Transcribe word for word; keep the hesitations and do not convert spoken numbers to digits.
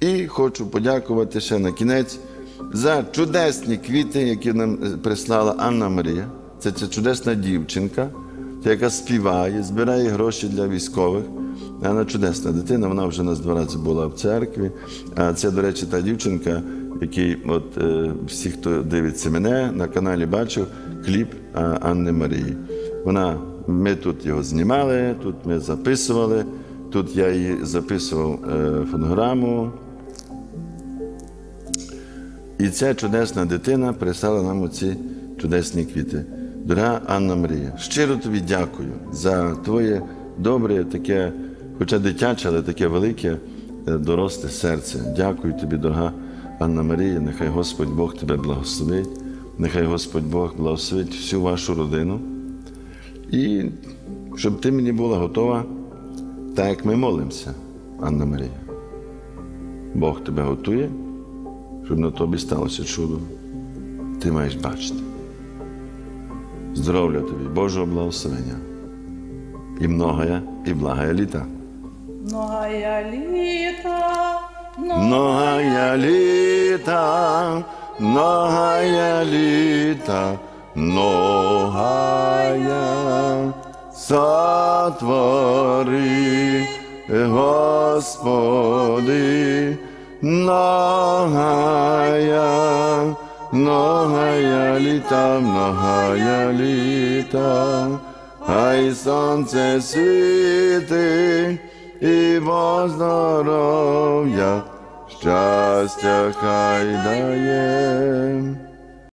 І хочу подякувати ще на кінець за чудесні квіти, які нам прислала Анна Марія. Це ця чудесна дівчинка, яка співає, збирає гроші для військових. Вона чудесна дитина, вона вже нас два рази була в церкві. А це, до речі, та дівчинка, який, от е, всі, хто дивиться мене, на каналі бачив кліп Анни Марії. Вона, ми тут його знімали, тут ми записували, тут я її записував е, фонограму. І ця чудесна дитина прислала нам оці чудесні квіти. Дорога Анна Марія, щиро тобі дякую за твоє добре, таке, хоча дитяче, але таке велике, доросле серце. Дякую тобі, дорога Анна Марія, нехай Господь Бог тебе благословить, нехай Господь Бог благословить всю вашу родину. І щоб ти мені була готова, так як ми молимося, Анна Марія. Бог тебе готує, щоб на тобі сталося чудо. Ти маєш бачити. Здоров'я тобі, Божого благословення. І многая, і благая літа. Многая літа, Многая літа, многая літа, многая сотвори, Господи, многая, многая літа, многая літа, хай сонце світи і во здоров'я, щастя хай дає.